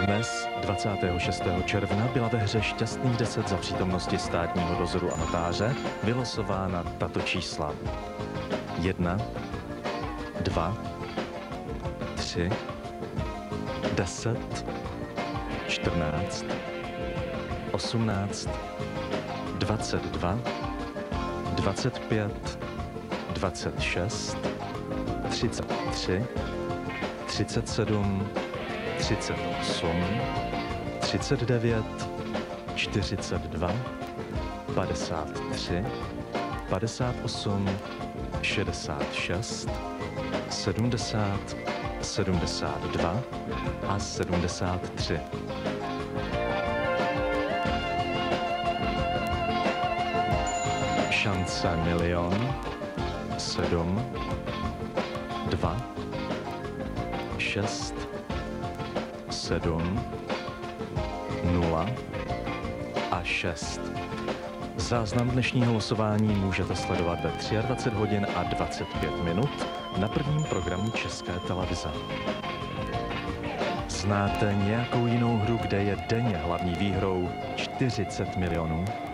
Dnes, 26. června, byla ve hře Šťastných 10 za přítomnosti státního dozoru a notáře vylosována tato čísla. 1, 2, 3, 10, 14, 18, 22, 25, 26, 33, 37, 38, 39, 42, 53, 58, 66, 70, 72 a 73. Šance 1 7 2 6 7 0 a 6. Záznam dnešního losování můžete sledovat ve 23 hodin a 25 minut na prvním programu České televize. Znáte nějakou jinou hru, kde je denně hlavní výhrou 40 milionů?